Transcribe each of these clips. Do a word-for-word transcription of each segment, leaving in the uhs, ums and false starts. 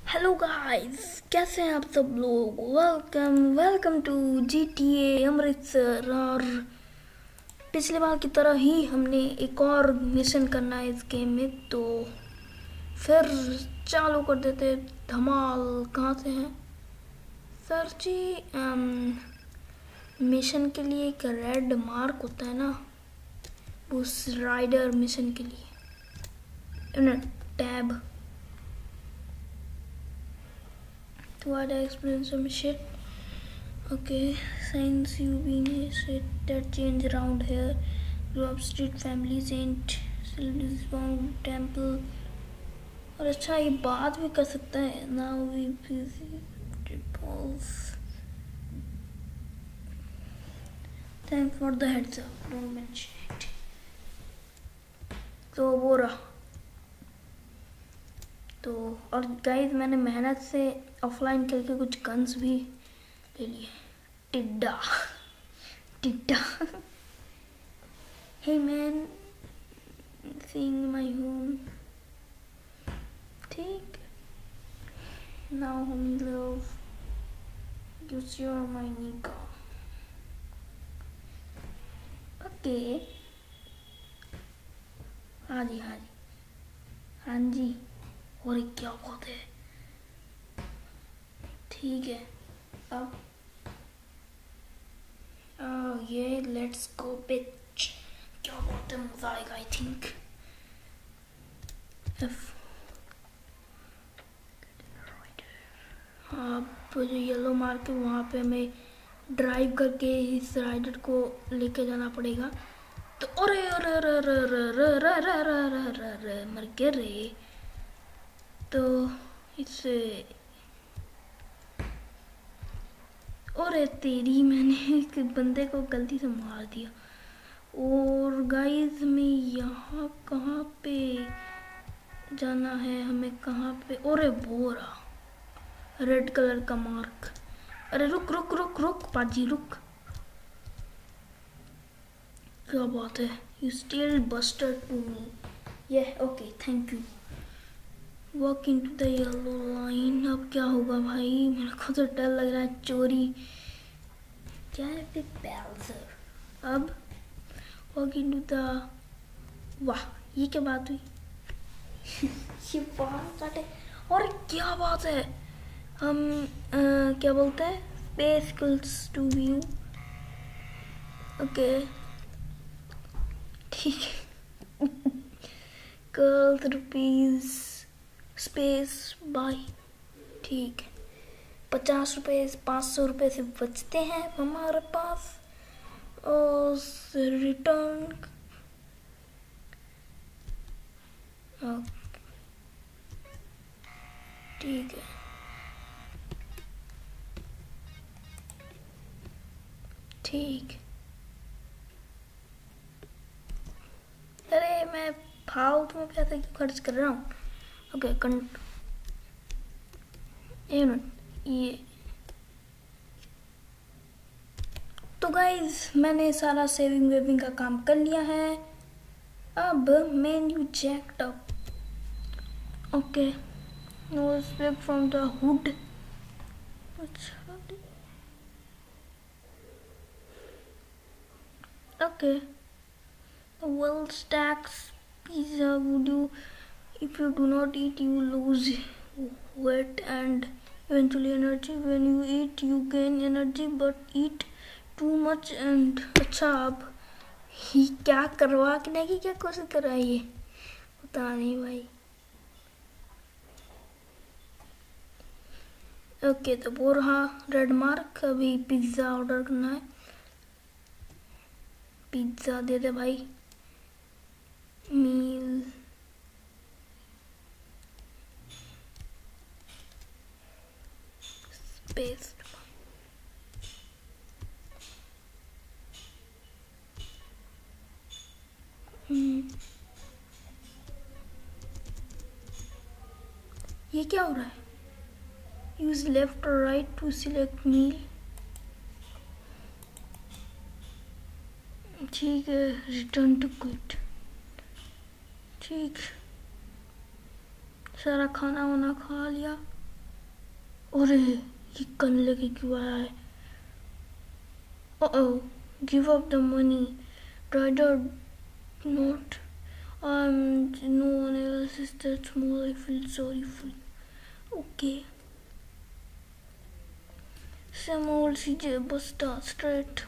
Hello guys, कैसे हैं आप सब लोग। Welcome welcome to G T A Amritsar. और पिछले बार की तरह ही हमने एक और मिशन करना है इस गेम में, तो फिर चालू कर देते। धमाल कहाँ से हैं सर जी? मिशन के लिए एक रेड मार्क होता है ना, उस राइडर मिशन के लिए tab. What I experienced some shit. Okay, since you been a shit that change around here, grew up street family saint, Silverstone temple. और अच्छा ये बात भी कर सकता है। Now we busy balls. Thanks for the heads up. Don't mention it. तो वो रहा। तो और गाइस, मैंने मेहनत से ऑफलाइन खेल के कुछ गन्स भी ले लिए। टिड्डा टिड्डा hey man, seeing my home. ठीक, नाउ हम लव यूज योर माय निका। ओके, हाँ जी हाँ जी हाँ जी। और क्या बात है, ठीक है। अब uh, ये लेट्स गो बिच। क्या बात है, मजा आएगा आई थिंक। अब जो येलो मार्क है वहाँ पे हमें ड्राइव करके इस राइडर को लेके जाना पड़ेगा। तो अरे अरे अरे अरे अरे अरे अरे अरे अरे अरे मर गए रे। तो इससे और तेरी, मैंने एक बंदे को गलती से मार दिया। और गाइस में यहाँ कहाँ पे जाना है हमें, कहाँ पे? और बोरा रेड कलर का मार्क। अरे रुक रुक रुक रुक पाजी रुक। क्या बात है, you still busted to me. ये okay, thank you. Walk in to the yellow line. अब क्या होगा भाई, मेरे को तो डर लग रहा है। चोरी क्या है बिग बैलसर। अब वॉक इन टू द, वाह ये क्या बात हुई ये बाल काटे। और क्या बात है, हम आ, क्या बोलते हैं, space equals to view. Okay ठीक है कर्ल रुपीज स्पेस बाय। ठीक है, पचास रुपये पाँच सौ रुपये से बचते हैं हमारे पास। और रिटर्न ठीक है। ठीक, अरे मैं फालतू में पैसे क्यों खर्च कर रहा हूँ। ओके कं ये तो गाइज, मैंने सारा सेविंग वेविंग का काम कर लिया है। अब menu checked up. Okay, no slip from the hood. Okay, well stacks pizza. Would you, if you do not eat you lose weight and eventually energy. When you eat you gain energy but eat too much and अच्छा अब ही क्या करवा के नहीं, क्या कोशिश कर रहा है ये, पता नहीं भाई। ओके तो वो रहा रेड मार्क। अभी पिज्ज़ा ऑर्डर करना है। पिज्ज़ा दे दे भाई। Meal space. ये क्या हो रहा है? यूज लेफ्ट और राइट टू सिलेक्ट मील। ठीक है, रिटर्न टू क्विट। ठीक, सारा खाना वाना खा लिया। अरे ये कन लेके क्यों आया है? Uh-oh, give up the money. Try to not. I'm no one else is that small. I feel sorry for you. Okay. Some old C J bus start straight.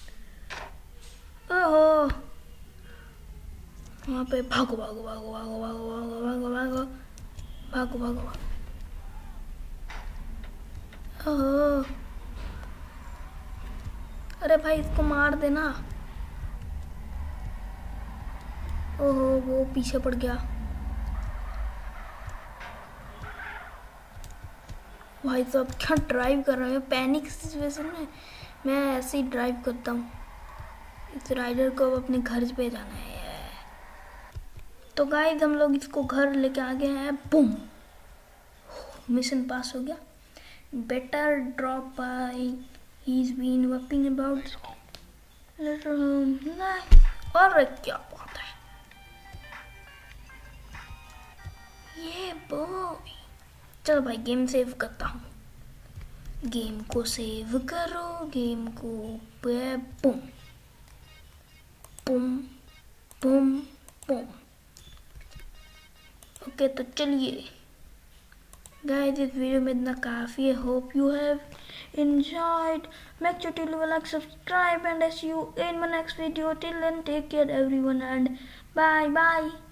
Oh. वहाँ पे भागो भागो भागो भागो भागो भागो भागो भागो भागो भागो भागो। ओह, अरे भाई इसको मार देना। ओहो वो पीछे पड़ गया। भाई तो अब क्या ड्राइव कर रहे हो? पैनिक सिचुएशन में मैं ऐसे ही ड्राइव करता हूँ। इस राइडर को अब अपने घर पे जाना है। तो गाइस हम लोग इसको घर लेके आ गए हैं। बूम, मिशन पास हो गया। Better drop by he's been whopping about little home nice। और क्या बात है ये बॉय। चलो भाई गेम सेव करता हूँ। गेम को सेव करो, गेम को boom boom boom boom. Okay तो चलिए गाइस इस वीडियो में इतना काफ़ी है। Hope you have enjoyed. Make sure to leave a like, subscribe, and I see you in my next video. Till then, take care everyone, and bye bye.